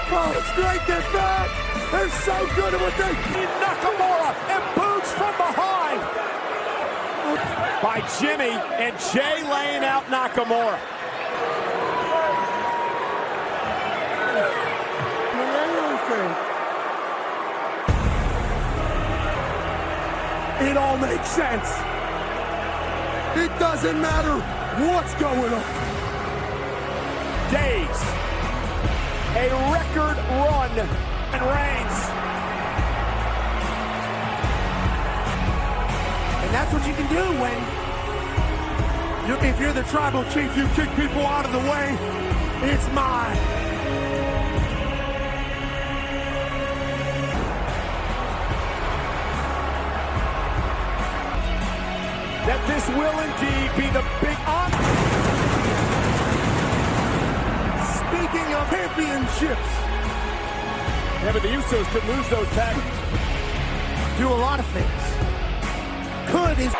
Oh, straight their back. They're so good at what they do. Nakamura and boots from behind by Jimmy, and Jay laying out Nakamura. It all makes sense. It doesn't matter what's going on. Days, a record run, and Reigns. And that's what you can do when if you're the tribal chief, you kick people out of the way. It's mine. That this will indeed be the big honor. Speaking of championships. Yeah, but the Usos could lose those tags. Do a lot of things. Could is...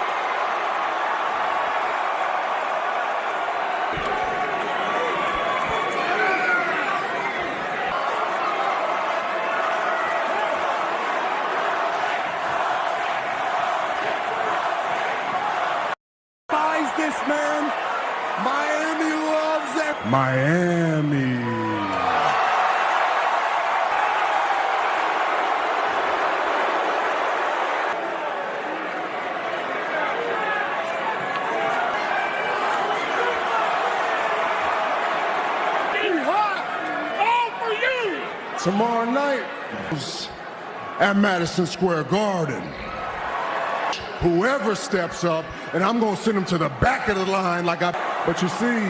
buys this man. Miami loves it. Miami. Tomorrow night at Madison Square Garden. Whoever steps up, and I'm going to send them to the back of the line like I... But you see,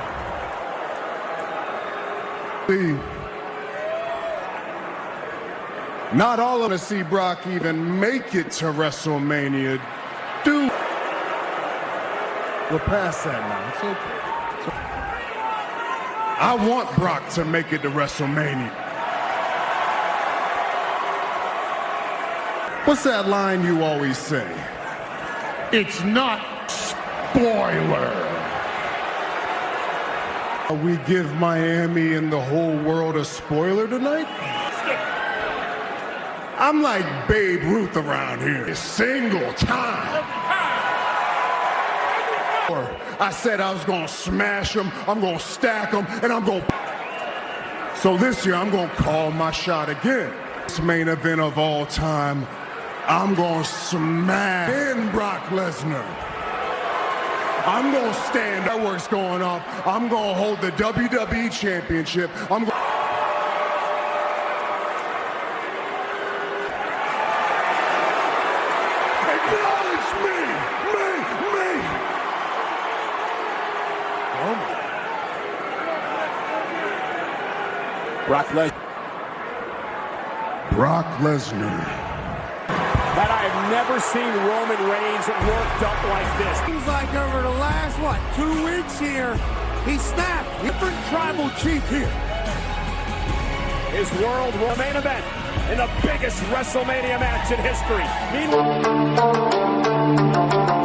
not all of us see Brock even make it to WrestleMania. Dude, we're past that now. It's okay. I want Brock to make it to WrestleMania. What's that line you always say? It's not spoiler. We give Miami and the whole world a spoiler tonight? I'm like Babe Ruth around here. A single time. I said I was gonna smash them, I'm gonna stack them, and I'm gonna... So this year, I'm gonna call my shot again. This main event of all time, I'm gonna smash in Brock Lesnar. I'm gonna stand, that work's going off. I'm gonna hold the WWE Championship. I'm gonna... Acknowledge me! Oh my. Brock Lesnar. That I have never seen Roman Reigns worked up like this. Seems like over the last, 2 weeks here, he snapped. Different tribal chief here. His world main event in the biggest WrestleMania match in history. Meanwhile...